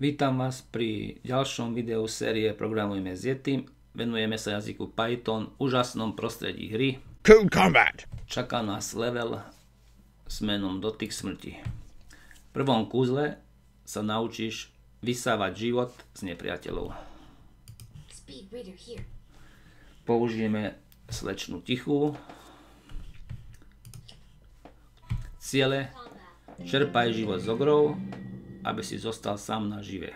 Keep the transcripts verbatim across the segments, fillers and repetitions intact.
Vítam vás pri ďalšom videu série Programujeme s Yetim. Venujeme sa jazyku Python, úžasnom prostredí hry. Cool Combat. Čaká nás level s menom Dotyk smrti. V prvom kúzle sa naučíš vysávať život z nepriateľov. Použijeme slečnu tichú. Ciele: čerpaj život z ogrov, aby si zostal sám nažive.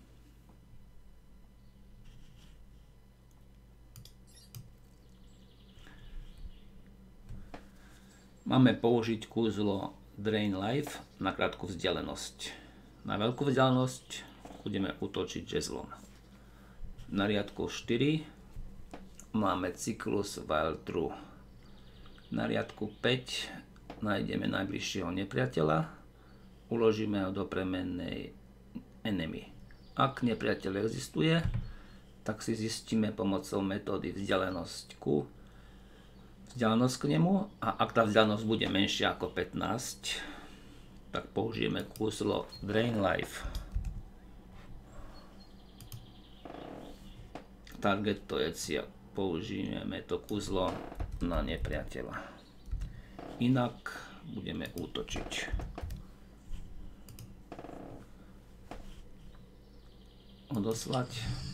Máme použiť kúzlo Drain Life na krátku vzdialenosť. Na veľkú vzdialenosť budeme útočiť žezlom. Na riadku štyri máme cyklus While True. Na riadku päť nájdeme najbližšieho nepriateľa. Uložíme ho do premennej enemy. Ak nepriateľ existuje, tak si zistíme pomocou metódy vzdialenosť ku vzdialenosť k nemu, a ak tá vzdialenosť bude menšia ako pätnásť, tak použijeme kúzlo Drain Life. Target to je cieľ. Použijeme to kúzlo na nepriateľa. Inak budeme útočiť. Odoslať.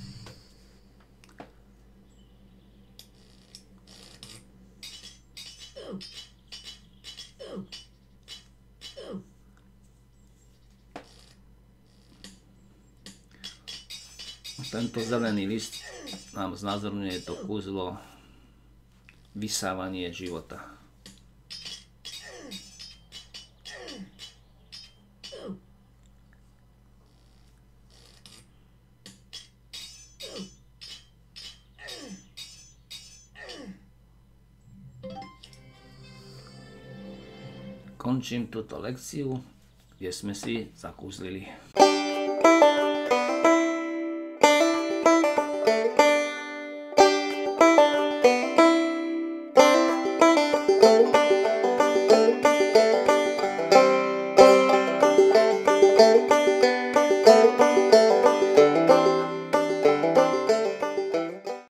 Tento zelený list nám znázorňuje to kúzlo vysávanie života. Končím túto lekciu, kde sme si zakúzlili.